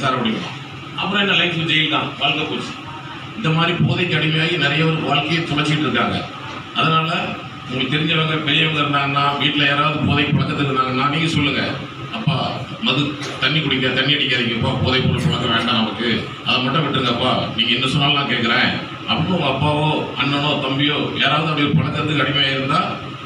Sir அப்படிமா. அப்புறம் என்ன லைஃப் ஜெயில் தான், வாழ்க்கை போச்சு. இந்த மாதிரி போதைக்கு அடிமையாகி நிறைய பேர் வாழ்க்கையை துளைச்சிட்டு இருக்காங்க. அதனால உங்களுக்கு தெரிஞ்சவங்க பெரியவங்க இருந்தாங்கன்னா, வீட்டில் யாராவது போதைக்கு பழக்கத்துக்கு இருந்தாங்கன்னா நீங்கள் சொல்லுங்கள், அப்பா மது தண்ணி குடிக்க தண்ணி அடிக்காதீங்கப்பா, போதை பொருள் பழக்கம் வேண்டாம் நமக்கு, அதை மட்டும் விட்டுருங்கப்பா, நீங்கள் என்ன சொன்னாலும் நான் கேட்குறேன் அப்படின்னு உங்கள் அப்பாவோ அண்ணனோ தம்பியோ யாராவது அப்படி ஒரு பழக்கத்துக்கு அடிமையாக இருந்தால்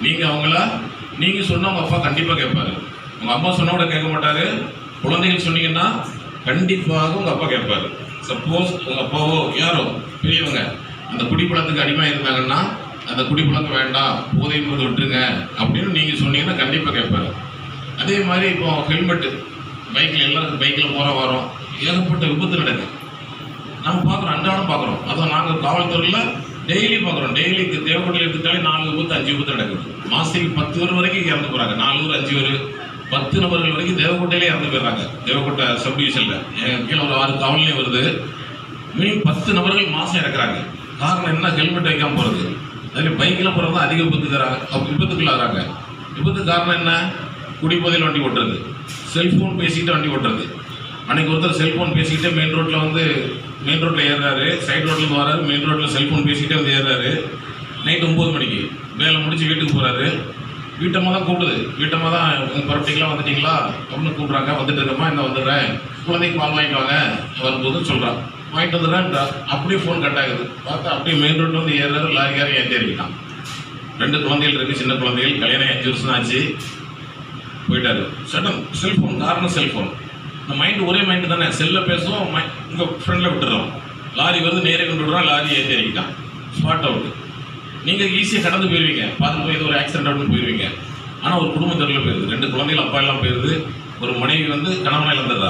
நீங்கள் சொன்னால் உங்கள் அப்பா கண்டிப்பாக கேட்பாரு. உங்கள் அம்மா சொன்ன கூட கேட்க மாட்டார். குழந்தைகள் சொன்னீங்கன்னா கண்டிப்பாக உங்கள் அப்பா கேட்பார். சப்போஸ் உங்கள் அப்பாவோ யாரோ பெரியவங்க அந்த குடிப்பழத்துக்கு அடிமையாக இருந்தாங்கன்னா அந்த குடிப்பழக்கம் வேண்டாம், போதை மருந்து விட்டுருங்க அப்படின்னு நீங்கள் சொன்னீங்கன்னா கண்டிப்பாக கேட்பாரு. அதே மாதிரி இப்போ ஹெல்மெட்டு பைக்கில் எல்லாருக்கும் பைக்கில் போகிற வரோம், ஏகப்பட்ட விபத்து நடக்குது. நம்ம பார்க்குறோம், அன்றாடம் பார்க்குறோம். அதுவும் நாங்கள் காவல்துறையில் டெய்லி பார்க்குறோம். டெய்லிக்கு தேவக்கோட்டையில் எடுத்துட்டாலே 4 விபத்து 5 விபத்து நடக்குது. மாதத்துக்கு 10 பேர் வரைக்கும் இறந்து போகிறாங்க. 4 பேர் 5 பேர் 10 நபர்கள் வரைக்கும் தேவக்கோட்டையிலே இறந்து போயிடுறாங்க. தேவக்கோட்டை சப்டிவிஷனில் கீழே ஒரு 6 காவல்லையும் வருது. மினிமம் 10 நபர்கள் மாதம் இறக்குறாங்க. காரணம் என்ன? ஹெல்மெட் வைக்காமல் போகிறது. அதில் பைக்கில் போகிறது தான் அதிக விபத்துக்குள்ளாகிறாங்க. விபத்துக்கு காரணம் என்ன? குடிபோதையில் வண்டி ஓட்டுறது, செல்ஃபோன் பேசிக்கிட்டு வண்டி ஓட்டுறது. அன்றைக்கி ஒருத்தர் செல்ஃபோன் பேசிக்கிட்டே மெயின் ரோட்டில் ஏறுறாரு, சைட் ரோட்டில் வராரு, மெயின் ரோட்டில் செல்ஃபோன் பேசிக்கிட்டே வந்து ஏறுறாரு. நைட்டு 9 மணிக்கு வேலை முடிச்சு வீட்டுக்கு போகிறாரு. வீட்டம்மா தான் கூப்பிடுது, வீட்டம்மா தான் உங்கள் பரப்பிட்டிங்களா வந்துட்டிங்களா அப்படின்னு கூப்பிட்றாங்க. வந்துட்டு இருக்கம்மா, இந்த வந்துடுறேன், குழந்தைக்கு பால் வாங்கிட்டு வாங்க வரும்போதுன்னு சொல்கிறான். வாங்கிட்டு வந்துடுறேன்டா. அப்படியே ஃபோன் கட் ஆகுது. பார்த்தா அப்படியே மெயின் ரோட்டில் வந்து ஏறுறாரு. லாரிக்காரன் ஏற்றி இறக்கிட்டான். 2 குழந்தைகள் இருக்குது, சின்ன குழந்தைகள். கல்யாணம் 5 வருஷம் ஆச்சு. போயிட்டாரு. சடன் செல்ஃபோன், காரணம் செல்ஃபோன். இந்த மைண்டு ஒரே மைண்டு தானே, செல்லில் பேசுவோம், உங்கள் ஃப்ரெண்டில் விட்டுறோம். லாரி வருது, நேரே கொண்டு விடுறோம், லாரி ஏற்றி இறக்கிட்டான். Spot out. நீங்கள் ஈஸியாக கடந்து போயிடுவீங்க, பார்த்துட்டு போய் ஒரு ஆக்சிடென்ட் ஆகுன்னு போயிடுவீங்க. ஆனால் ஒரு குடும்ப தெருவில் போயிடுது. 2 குழந்தைகள் அப்பா எல்லாம் போயிடுது. ஒரு மனைவி வந்து கணவனை இழந்துடுறா.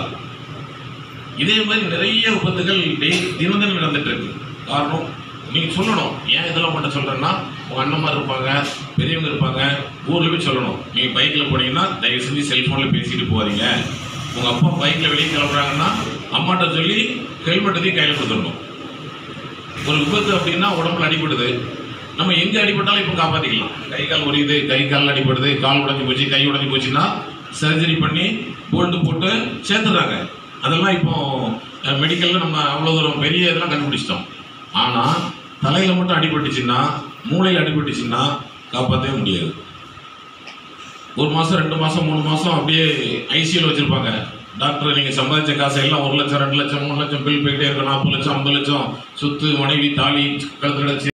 இதே மாதிரி நிறைய விபத்துகள் தினம் நடந்துட்டு இருக்கு. காரணம் நீங்கள் சொல்லணும். ஏன் இதெல்லாம் மட்டும் சொல்கிறேன்னா, உங்கள் அண்ணன்மார் இருப்பாங்க, பெரியவங்க இருப்பாங்க, ஊரில் போய் சொல்லணும். நீங்கள் பைக்கில் போனீங்கன்னா தயவு செஞ்சு செல்ஃபோனில் பேசிட்டு போகாதீங்க. உங்கள் அப்பா பைக்கில் வெளியே கிளம்புறாங்கன்னா அம்மாட்ட சொல்லி ஹெல்மெட்டையும் கையில் கொடுத்துடணும். ஒரு விபத்து அப்படின்னா உடம்புல அடிபடுது. நம்ம எங்கே அடிபட்டாலும் இப்போ காப்பாற்றிக்கலாம். கை கால் உரியுது, கை கால் அடிபடுது, கால் உடஞ்சி போச்சு, கை உடஞ்சி போச்சுன்னா சர்ஜரி பண்ணி போல்ட்டு போட்டு சேர்த்துடுறாங்க. அதெல்லாம் இப்போ மெடிக்கலில் நம்ம அவ்வளோ தூரம் பெரிய இதெல்லாம் கண்டுபிடிச்சிட்டோம். ஆனால் தலையில் மட்டும் அடிபட்டுச்சுன்னா, மூளையில் அடிபட்டுச்சுன்னா காப்பாற்றவே முடியாது. 1 மாதம் 2 மாதம் 3 மாதம் அப்படியே ஐசியூவில் வச்சுருப்பாங்க. டாக்டர் நீங்கள் சம்பாதிச்ச காசை எல்லாம் 1 லட்சம் 2 லட்சம் 3 லட்சம் பில் போயிட்டே இருக்கும். 40 லட்சம் 50 லட்சம் சொத்து, மனைவி, தாலி, கழுத்துல